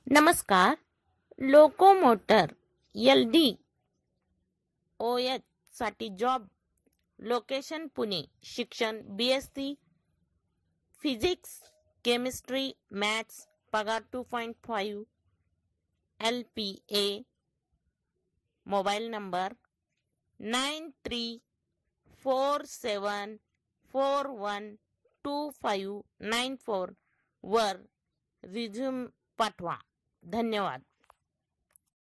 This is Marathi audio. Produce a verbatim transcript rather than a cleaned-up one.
नमस्कार. Locomotor L D O H साठी जॉब, लोकेशन पुणे, शिक्षण B S C physics, chemistry, maths, पगार two point five L P A. Mobile number nine three four seven four one two five nine four वर रिझ्यूम पाठवा. धन्यवाद.